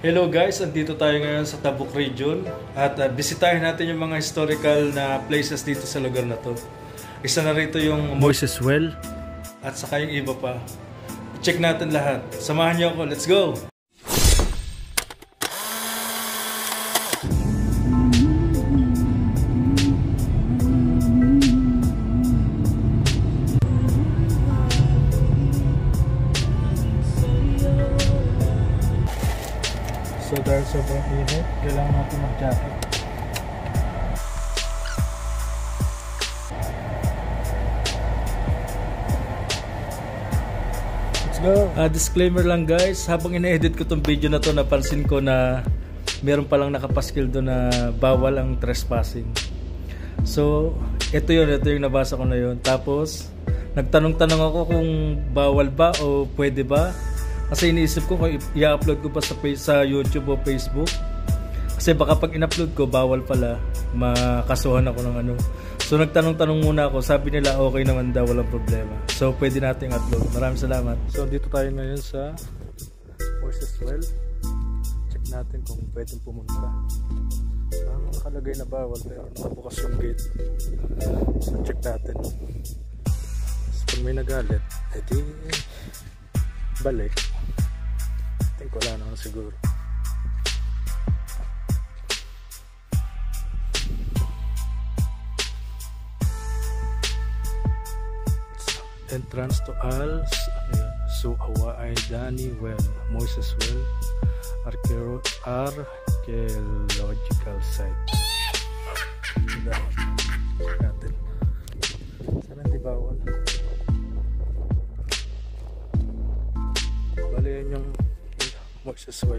Hello guys, andito tayo ngayon sa Tabuk region at bisitahin natin yung mga historical na places dito sa lugar na to. Isa na rito yung Moses Well at saka yung iba pa. Check natin lahat. Samahan niyo ako, let's go! So dahil sobrang init, kailangan natin mag-jacket. Let's go! Disclaimer lang guys, habang ina-edit ko tong video na to, napansin ko na meron palang nakapaskil doon na bawal ang trespassing. So, ito yung nabasa ko na yun. Tapos, nagtanong-tanong ako kung bawal ba o pwede ba. Kasi iniisip ko kung i-upload ko pa sa YouTube o Facebook. Kasi baka pag in-upload ko, bawal pala. Makasuhan ako ng ano. So nagtanong-tanong muna ako. Sabi nila okay naman daw, walang problema. So pwede nating upload. Maraming salamat. So dito tayo ngayon sa Moses Well. Check natin kung pwedeng pumunta. Nakalagay na bawal pero nakabukas yung gate. So check natin. So kung may nagalit, edi balik. Think wala naman siguro. Entrance to SUAIDANI Well, Moses Well, archaeological site. Natin. Sana hindi bawal. Bali yun yung Moses Well.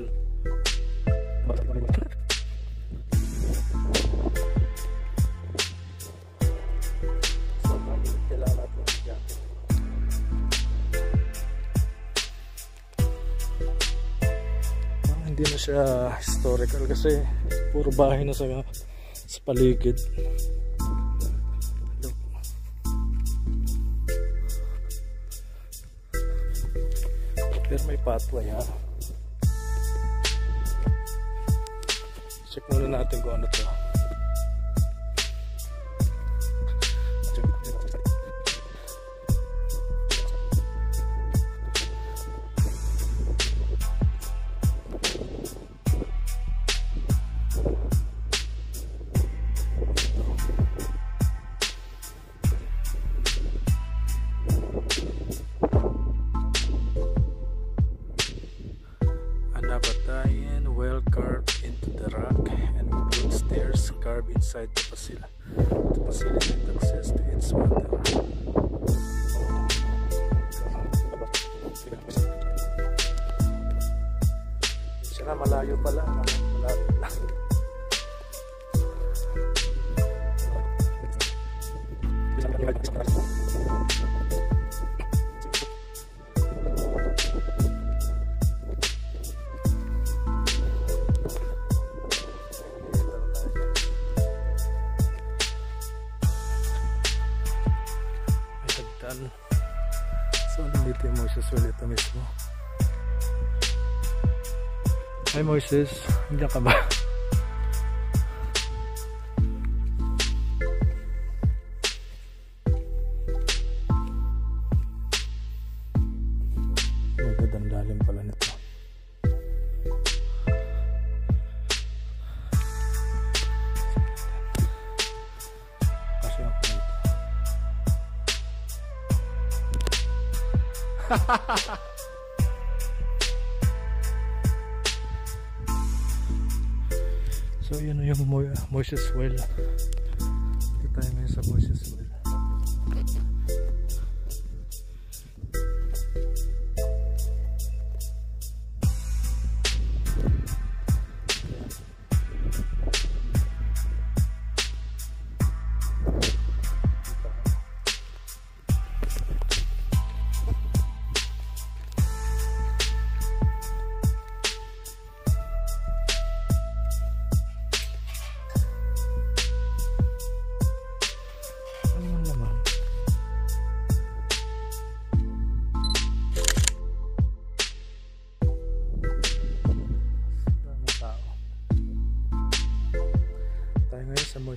Kailangan natin mag-jacket. Hindi na siya historical kasi puro bahay na sa paligid. Pero may pathway ha. Check muna natin kung ano to. Well carved into the rock and wood stairs carved inside the facility access to its water. Siya malayo pala, malapit lang. So nandito yung Moses Well ito mismo. Hi Moses, nandiyan ka ba? Magandang lalim pala nito. Kasi ako nito. So yun yung Moses Well. Dito tayo ngayon sa Moses Well.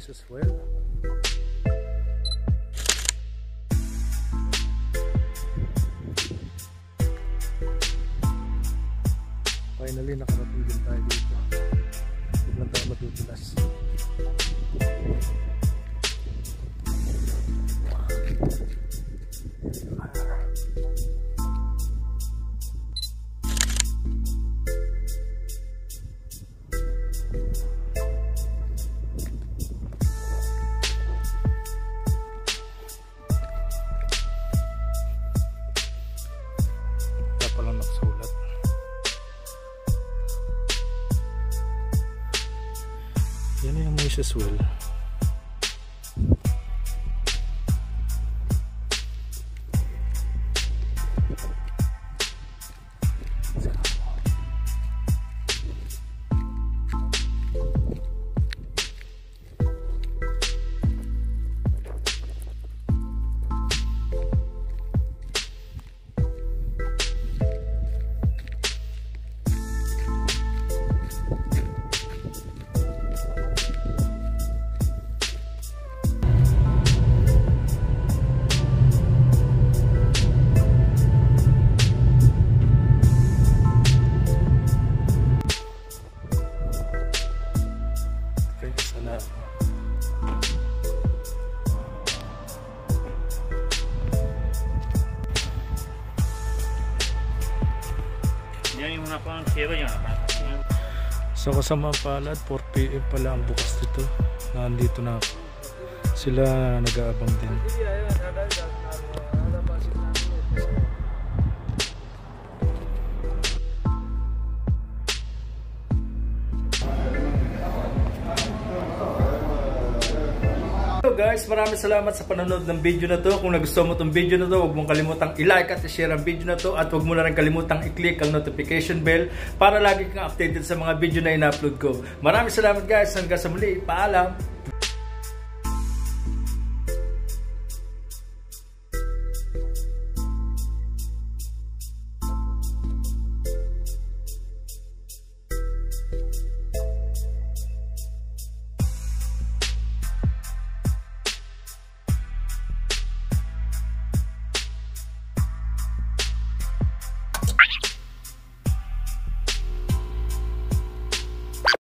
oasis well. Finally, nakarating din tayo dito. Huwag lang tayo matutulas. Kaya palang nakasulat. Yan yung oasis well. So kasama palad, 4 PM pala ang bukas dito. Nandito na ako. Sila nag-aabang din. So guys, maraming salamat sa panonood ng video na to. Kung nagustuhan mo itong video na to, huwag mong kalimutang i-like at i-share ang video na to. At huwag mo na rin kalimutang i-click ang notification bell para lagi kang updated sa mga video na in-upload ko. Maraming salamat guys. Hanggang sa muli. Paalam!